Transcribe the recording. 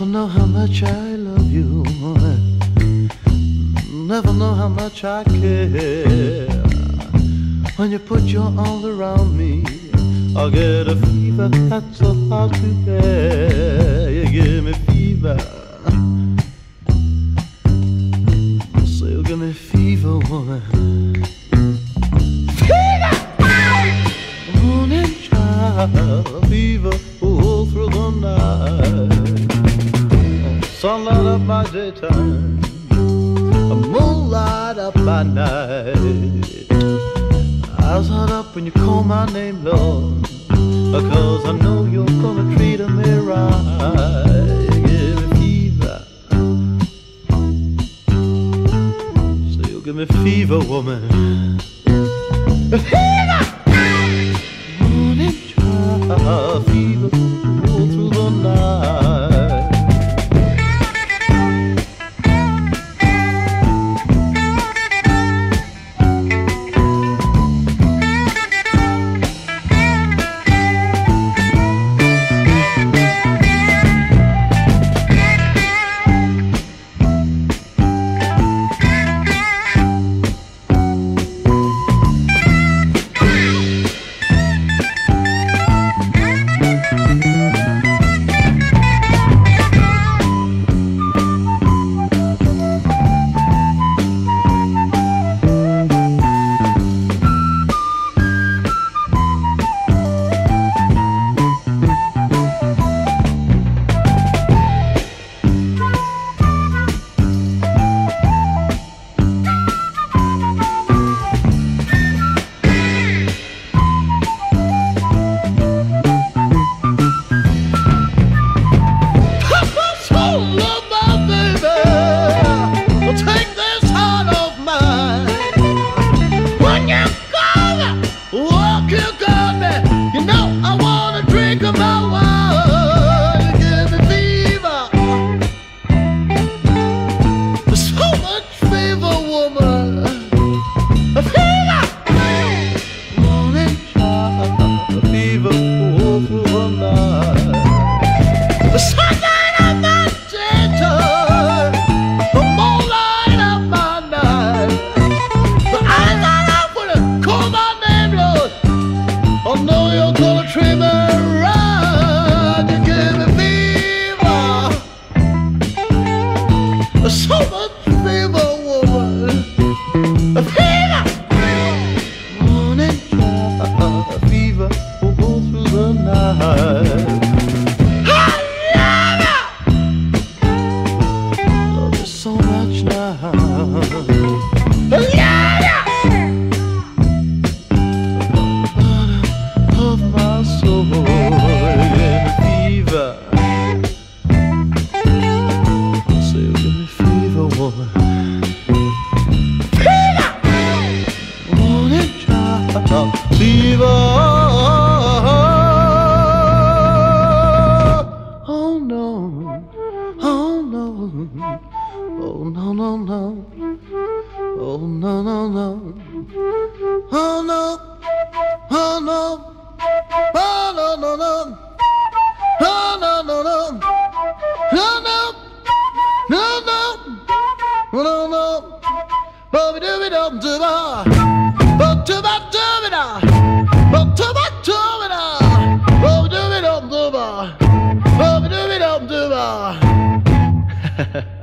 know how much I love you. Never know how much I care. When you put your arms around me, I get a fever that's so hard to bear. You give me fever, so you give me fever, woman. Fever! Morning child, fever all through the night. Sunlight up my daytime, moonlight up my night. Eyes hot up when you call my name, Lord, because I know you're gonna treat me right. Give me fever, so you give me fever, woman. Fever! Morning child, fever all through the night. So much fever, woman. Fever! Morning child, fever will go through the night. I love you so much now. Of my soul, yeah, fever. Fever, oh no, oh no, oh no, no, no, oh no, no, no, oh no, oh no, oh no, no, no, oh no, no, no, oh no, no, no, no, no, oh do it up to my, oh to my. Ha ha ha.